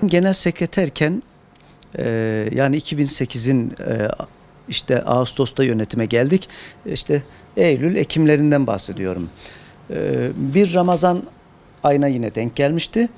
genel sekreterken yani 2008'in işte Ağustos'ta yönetime geldik. İşte Eylül, Ekimlerinden bahsediyorum. Bir Ramazan ayına yine denk gelmişti.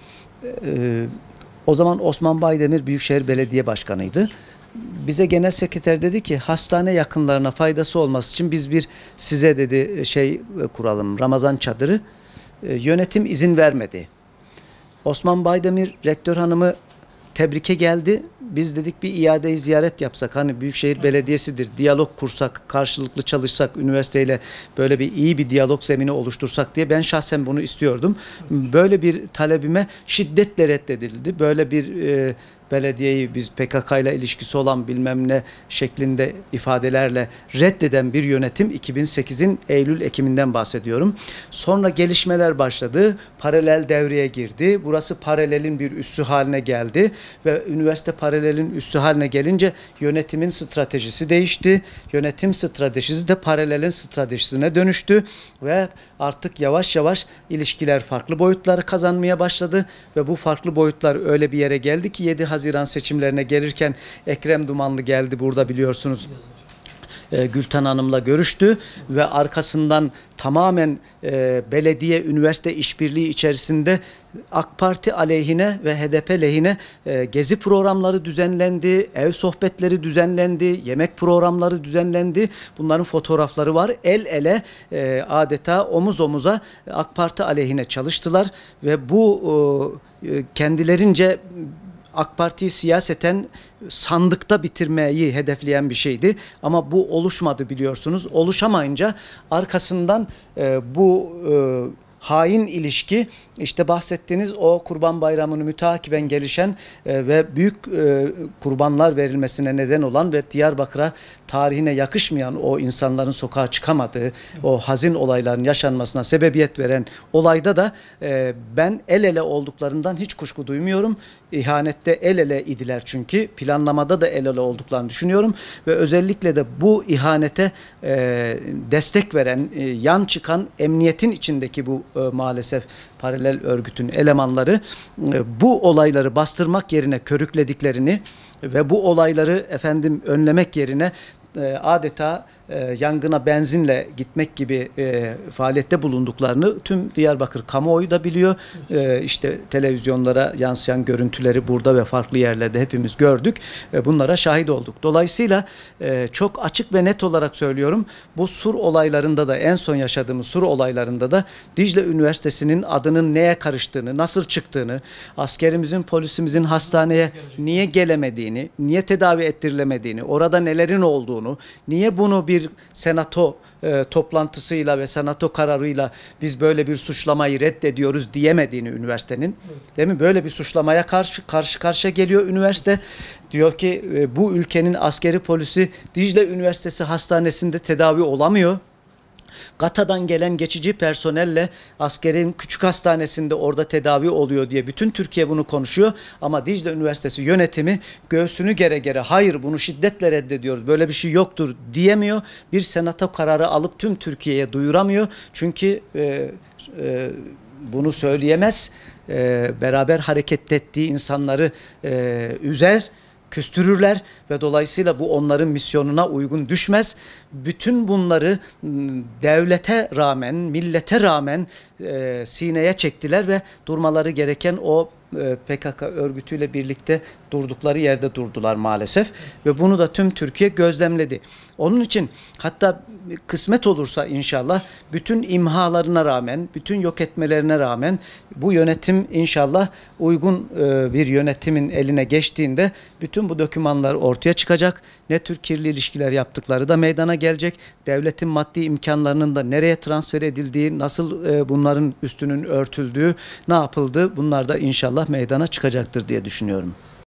O zaman Osman Baydemir Büyükşehir Belediye Başkanı'ydı. Bize genel sekreter dedi ki hastane yakınlarına faydası olması için biz size dedi kuralım, Ramazan çadırı. Yönetim izin vermedi. Osman Baydemir rektör hanımı tebrike geldi. Biz dedik bir iadeyi ziyaret yapsak. Hani Büyükşehir Belediyesi'dir. Diyalog kursak, karşılıklı çalışsak, üniversiteyle böyle iyi bir diyalog zemini oluştursak diye. Ben şahsen bunu istiyordum. Böyle bir talebime şiddetle reddedildi. Böyle bir belediyeyi biz PKK ile ilişkisi olan bilmem ne şeklinde ifadelerle reddeden bir yönetim 2008'in Eylül-Ekim'inden bahsediyorum. Sonra gelişmeler başladı. Paralel devreye girdi. Burası paralelin bir üssü haline geldi ve üniversite paralelin üssü haline gelince yönetimin stratejisi değişti. Yönetim stratejisi de paralelin stratejisine dönüştü ve artık yavaş yavaş ilişkiler farklı boyutları kazanmaya başladı ve bu farklı boyutlar öyle bir yere geldi ki 7 Haziran seçimlerine gelirken Ekrem Dumanlı geldi burada biliyorsunuz. Gülten Hanım'la görüştü ve arkasından tamamen belediye üniversite işbirliği içerisinde AK Parti aleyhine ve HDP lehine gezi programları düzenlendi, ev sohbetleri düzenlendi, yemek programları düzenlendi. Bunların fotoğrafları var. El ele adeta omuz omuza AK Parti aleyhine çalıştılar ve bu kendilerince AK Parti'yi siyaseten sandıkta bitirmeyi hedefleyen bir şeydi. Ama bu oluşmadı biliyorsunuz. Oluşamayınca arkasından bu hain ilişki işte bahsettiğiniz o Kurban Bayramı'nı müteakiben gelişen ve büyük kurbanlar verilmesine neden olan ve Diyarbakır'a tarihine yakışmayan o insanların sokağa çıkamadığı o hazin olayların yaşanmasına sebebiyet veren olayda da ben el ele olduklarından hiç kuşku duymuyorum. İhanette el ele idiler çünkü planlamada da el ele olduklarını düşünüyorum ve özellikle de bu ihanete destek veren yan çıkan emniyetin içindeki bu maalesef paralel örgütün elemanları bu olayları bastırmak yerine körüklediklerini ve bu olayları önlemek yerine adeta yangına benzinle gitmek gibi faaliyette bulunduklarını tüm Diyarbakır kamuoyu da biliyor. İşte televizyonlara yansıyan görüntüleri burada ve farklı yerlerde hepimiz gördük. Bunlara şahit olduk. Dolayısıyla çok açık ve net olarak söylüyorum. Bu Sur olaylarında da en son yaşadığımız Sur olaylarında da Dicle Üniversitesi'nin adının neye karıştığını, nasıl çıktığını, askerimizin, polisimizin hastaneye niye gelemediğini, niye tedavi ettirilemediğini, orada nelerin olduğunu, niye bunu bir senato toplantısıyla ve senato kararıyla biz böyle bir suçlamayı reddediyoruz diyemediğini üniversitenin, değil mi? Böyle bir suçlamaya karşı karşıya geliyor üniversite. Diyor ki bu ülkenin askeri polisi Dicle Üniversitesi Hastanesi'nde tedavi olamıyor. GATA'dan gelen geçici personelle askerin küçük hastanesinde orada tedavi oluyor diye bütün Türkiye bunu konuşuyor. Ama Dicle Üniversitesi yönetimi göğsünü gere gere hayır bunu şiddetle reddediyoruz, böyle bir şey yoktur diyemiyor. Bir senato kararı alıp tüm Türkiye'ye duyuramıyor. Çünkü bunu söyleyemez. Beraber hareket ettiği insanları üzer, küstürürler ve dolayısıyla bu onların misyonuna uygun düşmez. Bütün bunları devlete rağmen, millete rağmen sineye çektiler ve durmaları gereken o PKK örgütüyle birlikte durdukları yerde durdular maalesef ve bunu da tüm Türkiye gözlemledi. Onun için hatta kısmet olursa inşallah bütün imhalarına rağmen, bütün yok etmelerine rağmen bu yönetim inşallah uygun bir yönetimin eline geçtiğinde bütün bu dokümanlar ortaya çıkacak. Ne tür kirli ilişkiler yaptıkları da meydana gelecek. Devletin maddi imkanlarının da nereye transfer edildiği, nasıl bunların üstünün örtüldüğü, ne yapıldığı bunlar da inşallah meydana çıkacaktır diye düşünüyorum.